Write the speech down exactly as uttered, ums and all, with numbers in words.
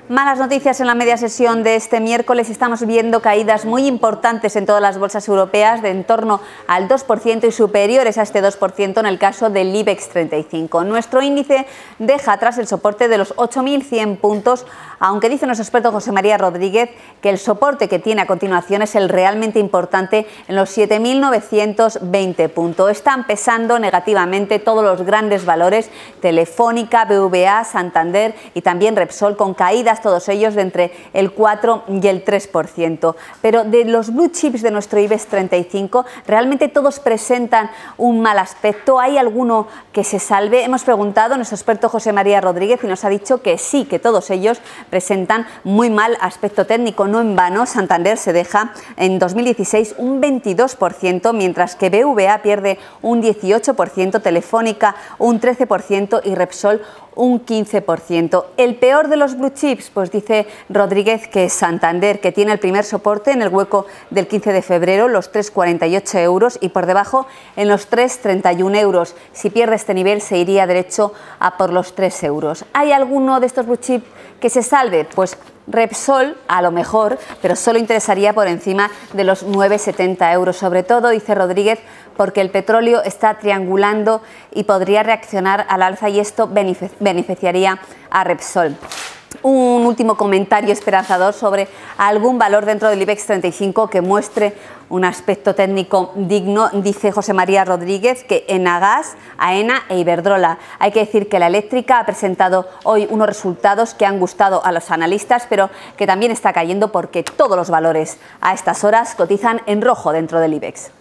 Malas noticias en la media sesión de este miércoles. Estamos viendo caídas muy importantes en todas las bolsas europeas de en torno al dos por ciento y superiores a este dos por ciento en el caso del IBEX treinta y cinco. Nuestro índice deja atrás el soporte de los ocho mil cien puntos, aunque dice nuestro experto José María Rodríguez que el soporte que tiene a continuación es el realmente importante en los siete mil novecientos veinte puntos. Están pesando negativamente todos los grandes valores: Telefónica, B V A, Santander y también Repsol, con caídas todos ellos de entre el cuatro y el tres por ciento. Pero de los blue chips de nuestro IBEX treinta y cinco, realmente todos presentan un mal aspecto. ¿Hay alguno que se salve? Hemos preguntado a nuestro experto José María Rodríguez y nos ha dicho que sí, que todos ellos presentan muy mal aspecto técnico. No en vano, Santander se deja en dos mil dieciséis un veintidós por ciento, mientras que B V A pierde un dieciocho por ciento, Telefónica un trece por ciento y Repsol un quince por ciento. El peor de los blue chips, pues dice Rodríguez que es Santander, que tiene el primer soporte en el hueco del quince de febrero, los tres coma cuarenta y ocho euros, y por debajo en los tres coma treinta y un euros. Si pierde este nivel se iría derecho a por los tres euros. ¿Hay alguno de estos blue chips que se salve? Pues Repsol, a lo mejor, pero solo interesaría por encima de los nueve coma setenta euros. Sobre todo, dice Rodríguez, porque el petróleo está triangulando y podría reaccionar al alza y esto beneficiaría a Repsol. Un último comentario esperanzador sobre algún valor dentro del IBEX treinta y cinco que muestre un aspecto técnico digno. Dice José María Rodríguez que Enagas, AENA e Iberdrola. Hay que decir que la eléctrica ha presentado hoy unos resultados que han gustado a los analistas, pero que también está cayendo porque todos los valores a estas horas cotizan en rojo dentro del IBEX.